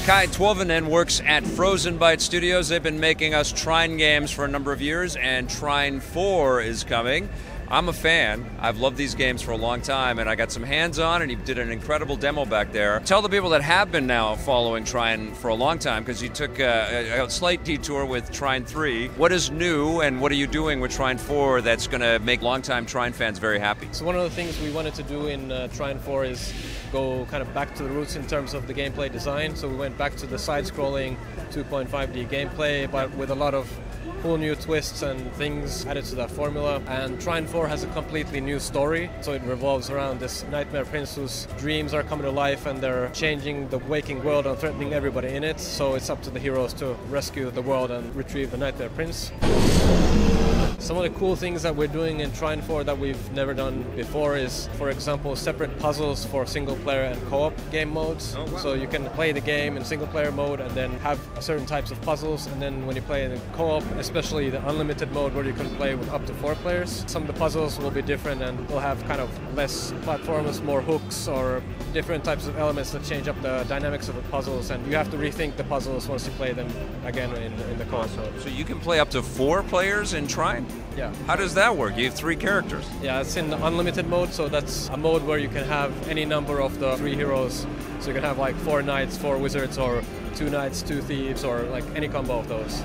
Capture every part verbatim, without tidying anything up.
Kai Tuovinen works at Frozenbyte Studios. They've been making us Trine games for a number of years, and Trine four is coming. I'm a fan. I've loved these games for a long time, and I got some hands-on, and he did an incredible demo back there. Tell the people that have been now following Trine for a long time, because you took a, a slight detour with Trine three. What is new, and what are you doing with Trine four that's going to make longtime Trine fans very happy? So one of the things we wanted to do in uh, Trine four is go kind of back to the roots in terms of the gameplay design. So we went back to the side-scrolling two point five D gameplay, but with a lot of cool new twists and things added to that formula. And Trine four has a completely new story, so it revolves around this nightmare prince whose dreams are coming to life and they're changing the waking world and threatening everybody in it. So it's up to the heroes to rescue the world and retrieve the nightmare prince. Some of the cool things that we're doing in Trine four that we've never done before is, for example, separate puzzles for single player and co-op game modes. Oh, wow. So you can play the game in single player mode and then have certain types of puzzles, and then when you play in the co-op, especially the unlimited mode where you can play with up to four players, some of the puzzles will be different and will have kind of less platforms, more hooks, or different types of elements that change up the dynamics of the puzzles, and you have to rethink the puzzles once you play them again in, in the co-op mode. So you can play up to four players in Trine? Yeah. How does that work? You have three characters. Yeah, it's in the unlimited mode, so that's a mode where you can have any number of the three heroes. So you can have like four knights, four wizards, or two knights, two thieves, or like any combo of those.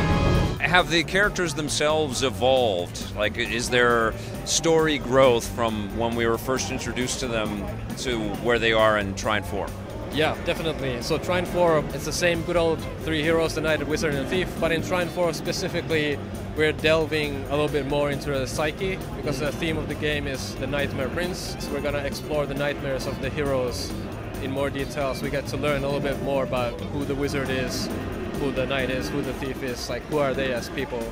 Have the characters themselves evolved? Like, is there story growth from when we were first introduced to them to where they are in Trine four? Yeah, definitely. So Trine four, it's the same good old three heroes, the knight, the wizard, and the thief, but in Trine four specifically, we're delving a little bit more into the psyche, because the theme of the game is the nightmare prince. So we're going to explore the nightmares of the heroes in more detail, so we get to learn a little bit more about who the wizard is, who the knight is, who the thief is, like who are they as people.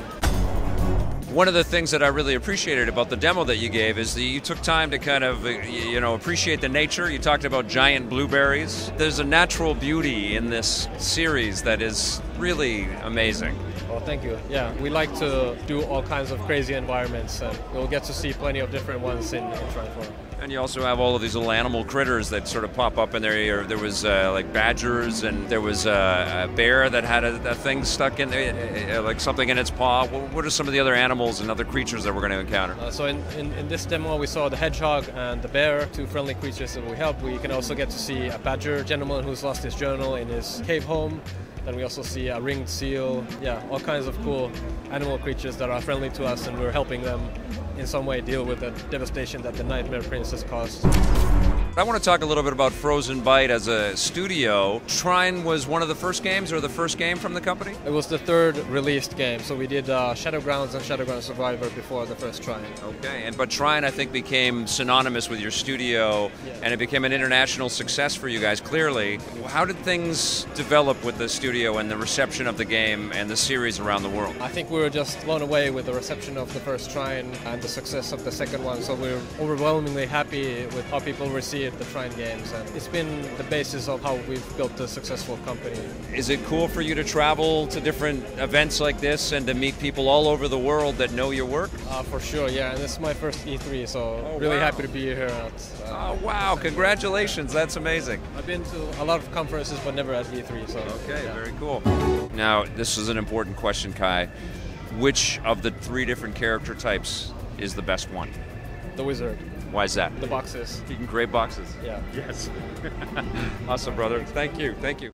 One of the things that I really appreciated about the demo that you gave is that you took time to kind of, you know, appreciate the nature. You talked about giant blueberries. There's a natural beauty in this series that is really amazing. Well, thank you. Yeah, we like to do all kinds of crazy environments, and you'll get to see plenty of different ones in, in Trine four. And you also have all of these little animal critters that sort of pop up in there. There was uh, like badgers, and there was uh, a bear that had a, a thing stuck in there, like something in its paw. What are some of the other animals and other creatures that we're going to encounter? Uh, so in, in, in this demo we saw the hedgehog and the bear, two friendly creatures that we help. We can also get to see a badger gentleman who's lost his journal in his cave home. Then we also see a ringed seal. Yeah, all kinds of cool animal creatures that are friendly to us, and we're helping them in some way deal with the devastation that the Nightmare Prince has caused. I want to talk a little bit about Frozenbyte as a studio. Trine was one of the first games, or the first game from the company? It was the third released game, so we did uh, Shadowgrounds and Shadowground Survivor before the first Trine. Okay, and but Trine, I think, became synonymous with your studio, yeah. And it became an international success for you guys, clearly. How did things develop with the studio and the reception of the game and the series around the world? I think we were just blown away with the reception of the first Trine and the success of the second one, so we're overwhelmingly happy with how people receive the Trine games, and it's been the basis of how we've built a successful company. Is it cool for you to travel to different events like this and to meet people all over the world that know your work? Uh, for sure, yeah, and this is my first E three, so oh, really wow. happy to be here. At, uh, oh wow, congratulations, that's amazing. I've been to a lot of conferences but never at E three, so... Okay, yeah. Very cool. Now, this is an important question, Kai. Which of the three different character types is the best one? The wizard. Why is that? The boxes. You can create boxes. Yeah. Yes. Awesome, brother. Thank you. Thank you.